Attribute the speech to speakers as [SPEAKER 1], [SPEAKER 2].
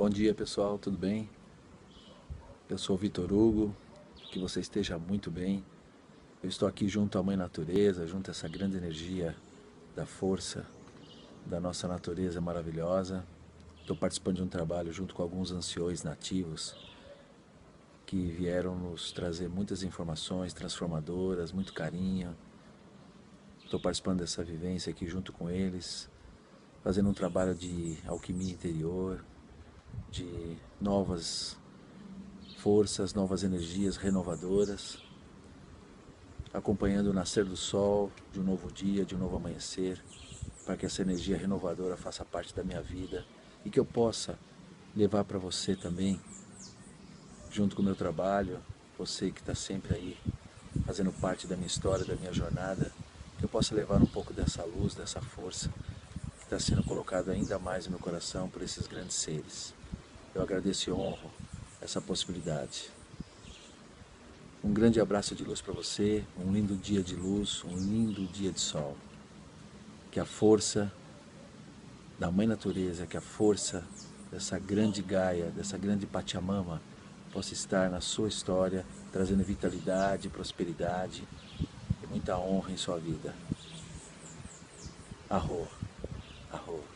[SPEAKER 1] Bom dia pessoal, tudo bem? Eu sou o Vitor Hugo, que você esteja muito bem. Eu estou aqui junto à Mãe Natureza, junto a essa grande energia da força da nossa natureza maravilhosa. Estou participando de um trabalho junto com alguns anciões nativos que vieram nos trazer muitas informações transformadoras, muito carinho. Estou participando dessa vivência aqui junto com eles, fazendo um trabalho de alquimia interior, de novas forças, novas energias renovadoras, acompanhando o nascer do sol, de um novo dia, de um novo amanhecer, para que essa energia renovadora faça parte da minha vida e que eu possa levar para você também, junto com o meu trabalho, você que está sempre aí fazendo parte da minha história, da minha jornada, que eu possa levar um pouco dessa luz, dessa força que está sendo colocada ainda mais no meu coração por esses grandes seres. Eu agradeço e honro essa possibilidade. Um grande abraço de luz para você, um lindo dia de luz, um lindo dia de sol. Que a força da Mãe Natureza, que a força dessa grande Gaia, dessa grande Pachamama, possa estar na sua história, trazendo vitalidade, prosperidade e muita honra em sua vida. Arro, arro.